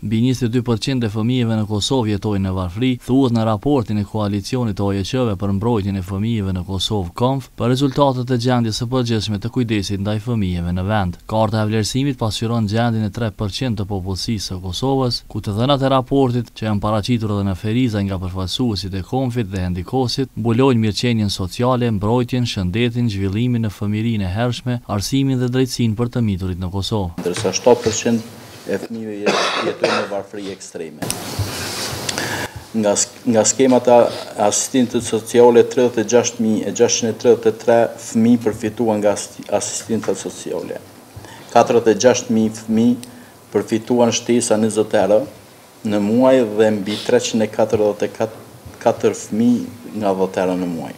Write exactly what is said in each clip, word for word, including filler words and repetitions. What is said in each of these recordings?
Mbi njëzet e dy përqind e fëmijëve në Kosovë jetojnë në varfëri, thuhet në raportin e koalicionit O E Q-ve për mbrojtjen e fëmijëve në Kosovë Konf për rezultatet e gjendjes së përgjithshme të kujdesit ndaj fëmijëve në vend. Karta e vlerësimit pasqyron gjendjen e tre përqind të popullsisë së Kosovës, ku të dhënat e raportit që janë paraqitur edhe në Ferizaj nga përfaqësuesit e Konfit dhe Hendikosit mbulojnë mirëqenien sociale, mbrojtjen, shëndetin, zhvillimin në fëmijërinë e hershme, arsimin dhe drejtësinë për të miturit në Kosovë. Ndërsa shtatë përqind e fëmijëve jetojnë në varfëri ekstreme. Nga, nga skemat e asistentit sociale, tridhjetë e gjashtë mijë e gjashtëqind e tridhjetë e tre fëmijë përfituan nga asistentat sociale. katërdhjetë e gjashtë mijë fëmijë përfituan shtesa njëzet euro në muaj dhe mbi treqind e katërdhjetë e katër fëmijë nga dhjetë euro në muaj.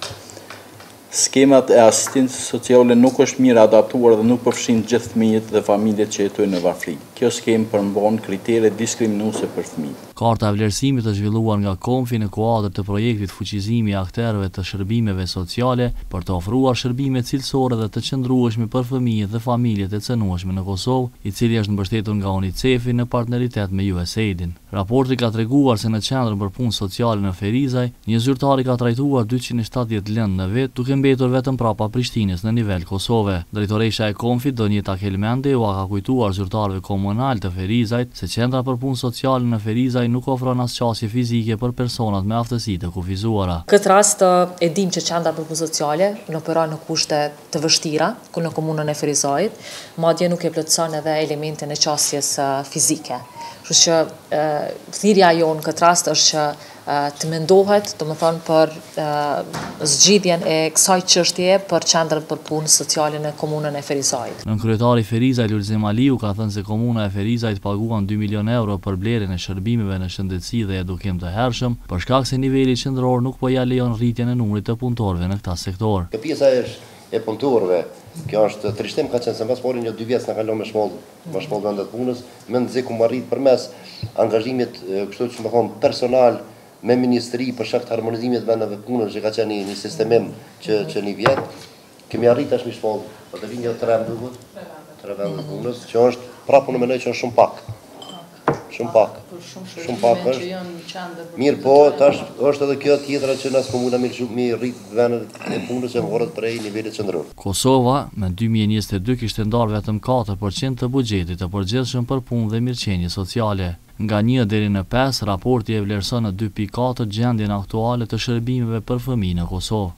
Skemat e asistencës sociale nuk është mirë adaptuar dhe nuk përfshin gjithë fëmijët dhe familjet që jetojnë në varfëri. Kjo skemë përmban kritere diskriminuese për fëmijët. Karta e vlerësimit është zhvilluar nga Konfi në kuadër të projektit fuqizimi i akterëve të shërbimeve sociale për të ofruar shërbime cilësore dhe të qëndrueshme për fëmijët dhe familjet e cënueshme në Kosovë, i cili është mbështetur nga UNICEF-i në partneritet me U S A I D-in. Raporti ka treguar se në qendrën për punë sociale në Ferizaj, një zyrtar ka trajtuar dyqind e shtatëdhjetë lëndë në vit, duke mbetur vetëm prapa Prishtinës në nivel Kosove. Drejtoresha e Konfit Donjeta Kelmendi u ka kujtuar zyrtarëve komunal të Ferizajt se qendra për punë sociale në Ferizaj nuk ofron as qasje fizike për personat me aftësi të kufizuara. Këtë rast e dim që qendra për punë sociale në operon në kushte të vështira ku në komunën e Ferizajit, madje nuk e plotëson edhe elementin e qasjes fizike. Kështu që thirrja jonë në këtë rast është që të mendohet, do të thonë për zgjidhjen e kësaj çështjeje për qendrën për punë sociale në komunën e Ferizajit. Nën kryetari i Ferizajt Lulzim Aliu ka thënë se komuna e Ferizajt paguan dy milion euro për blerjen e shërbimeve në shëndetësi dhe edukim të hershëm, për shkak se niveli qendror nuk po ja lejon rritjen e numrit të punëtorëve në këtë sektor. Kjo pjesa është e punëtorëve. Kjo është trishtim ka qenë se mbas forin një dy vjet na kalon me shmoll, me shmoll vendet punës, më nxek ku arrit përmes angazhimit, kështu që më thon personal me ministri për shkak të harmonizimit të vendeve punës, që ka qenë një sistemim që që një vjet kemi arrit tash me shmoll, po të vinë tre vende, tre vende punës, që është prapë unë mendoj që është shumë pak. Shumë pak. Shumë pak është. Mirë, po tash është edhe kjo tjetra që nas komuna më shumë rrit vendet e punës që vorret prej nivelit qendror. Kosova në dy mijë e njëzet e dy kishte ndarë vetëm katër përqind të buxhetit të përgjithshëm për punë dhe mirëqenie sociale. Nga një deri në pesë, raporti e vlerëson në dy pikë katër gjendjen aktuale të shërbimeve për fëmijë në Kosovë.